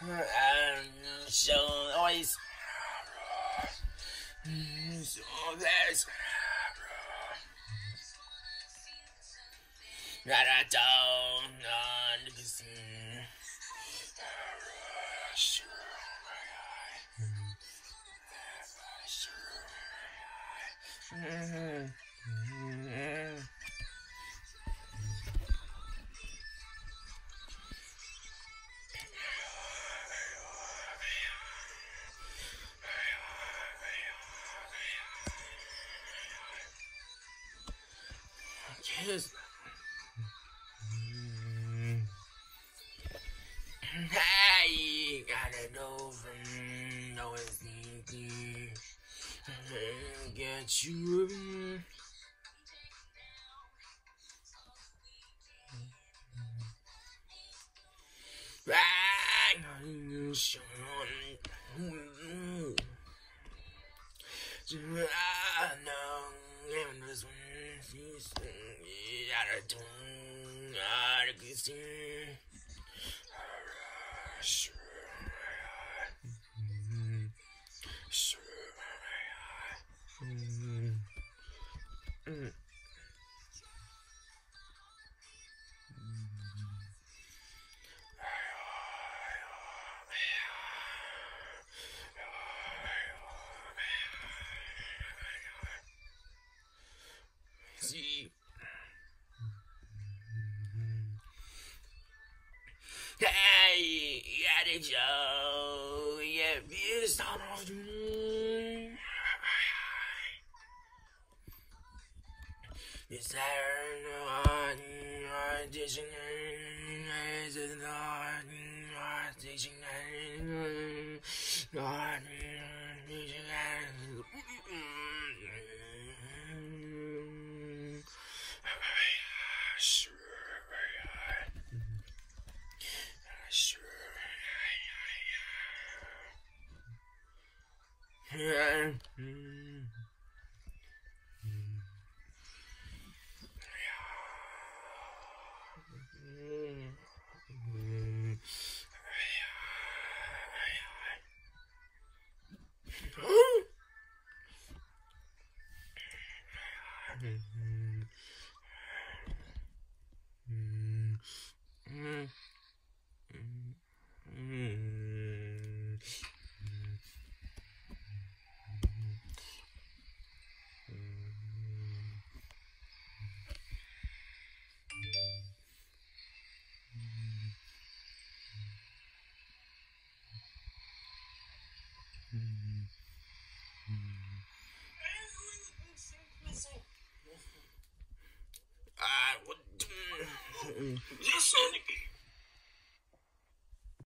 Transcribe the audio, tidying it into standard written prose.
So always so that's that I don't understand. Yes. Hey, gotta know from no it's sneaky. Get you. I know this one she's out of tune, out of Christine. See. Hey, yeah, the Joe, yeah, you start off to me. Is there no teaching? Is it not teaching? Not teaching. Yeah. What?